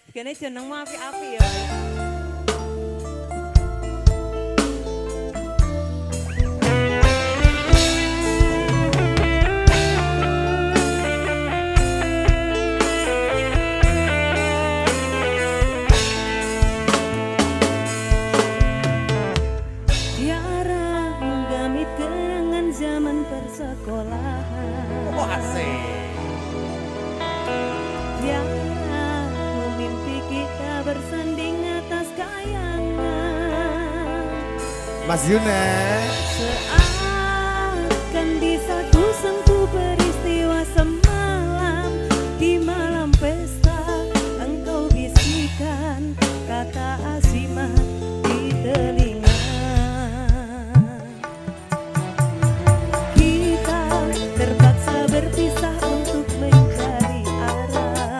Kene jeneng api-api ya. Zaman persekolahan. Oh asik. Tiara memimpi kita bersanding atas kayangan. Mas Yuna. Seakan di satu sentuh peristiwa semalam. Di malam pesta engkau bisikan kata asimat di telinga. Terpaksa berpisah untuk mencari arah.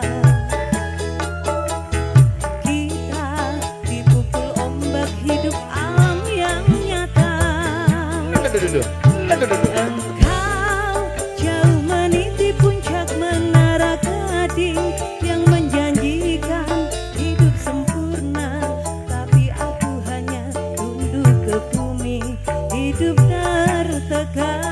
Kita dipukul ombak hidup alam yang nyata. Engkau jauh meniti puncak menara gading yang menjanjikan hidup sempurna. Tapi aku hanya tunduk ke bumi, hidup tertekan.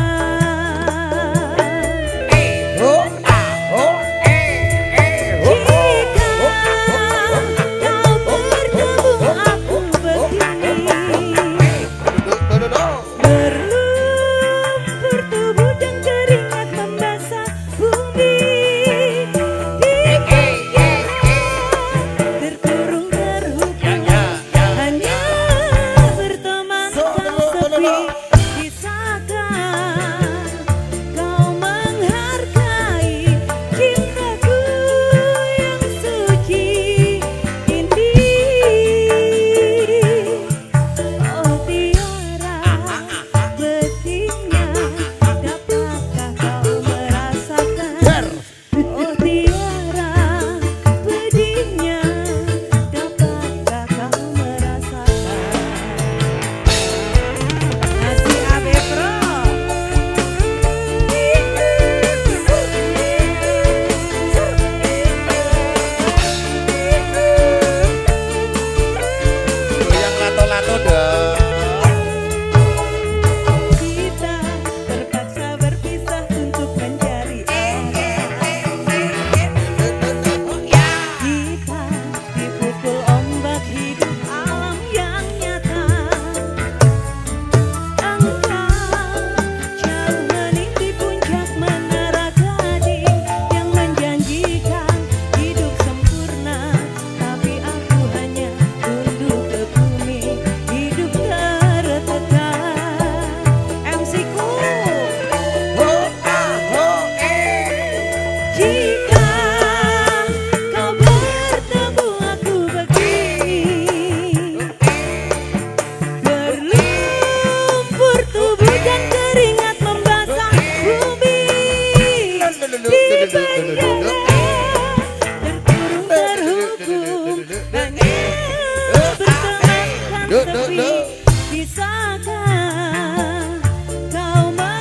Bisakah kau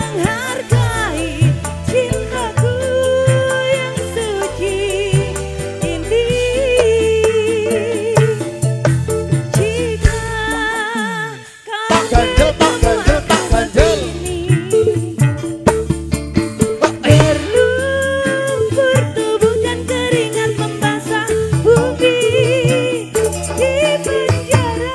menghargai cintaku yang suci ini? Jika kau berlumpur tubuh dan keringat membasah bumi di penjara.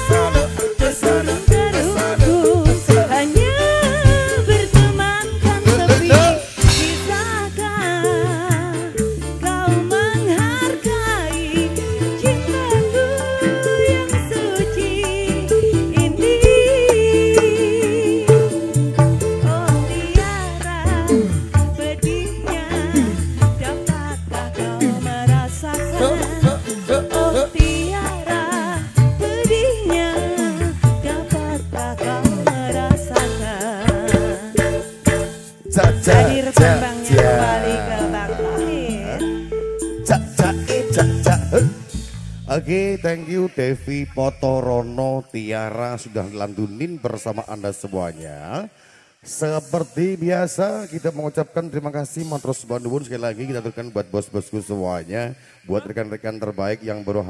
Jadi rekambangnya kembali ke Bang Tohir. Oke, thank you Devi Potorono Tiara sudah lantunin bersama Anda semuanya. Seperti biasa kita mengucapkan terima kasih matros bandung sekali lagi kita aturkan buat bos-bosku semuanya, buat rekan-rekan terbaik yang baru